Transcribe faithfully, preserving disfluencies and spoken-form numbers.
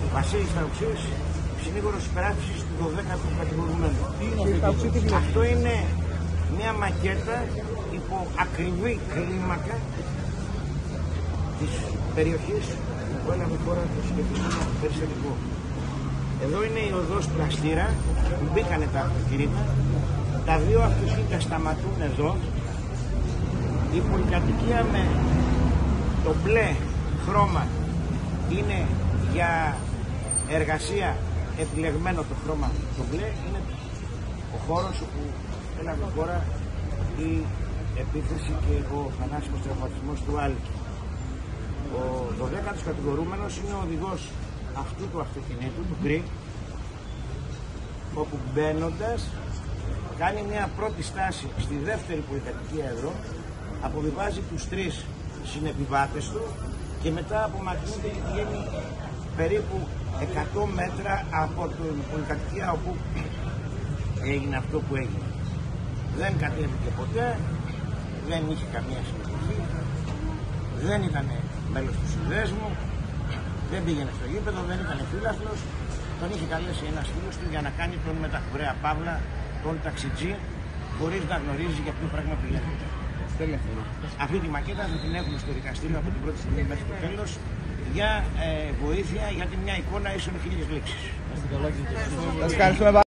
Βασίλης Σταουξής, συνήγορος υπεράσπισης του δωδέκατου κατηγορουμένου. Αυτό είναι μια μακέτα υπό ακριβή κλίμακα της περιοχής που έλαβε χώρα το συγκεκριμένο περιστατικό. Εδώ είναι η οδός Πλαστήρα που μπήκανε τα αυτοκίνητα. Τα δύο αυτοκίνητα σταματούν εδώ. Η πολυκατοικία με το μπλε χρώμα είναι για εργασία επιλεγμένο, το χρώμα το μπλε είναι ο χώρος όπου έλαβε χώρα η επίθεση και ο θανάσιμος τραυματισμός του Άλκη. Ο δωδέκατος κατηγορούμενος είναι ο οδηγός αυτού του αυτοκινήτου, του γκρι, όπου μπαίνοντας κάνει μια πρώτη στάση στη δεύτερη πολυκατοικία εδώ, αποβιβάζει τους τρεις συνεπιβάτες του και μετά απομακρύνεται και πηγαίνει περίπου εκατό μέτρα από την πολυκατοικία όπου έγινε αυτό που έγινε. Δεν κατέβηκε ποτέ, δεν είχε καμία συμμετοχή, δεν ήταν μέλος του συνδέσμου, δεν πήγαινε στο γήπεδο, δεν ήταν φίλαθλος. Τον είχε καλέσει ένας φίλος του για να κάνει τον μεταφορέα παύλα, τον ταξιτζή, χωρίς να γνωρίζει για ποιο πράγμα πηγαίνει. Αυτή τη μακέτα θα την έχουμε στο δικαστήριο από την πρώτη στιγμή μέχρι το τέλος για ε, βοήθεια, γιατί μια εικόνα ίσον χίλιες λέξεις.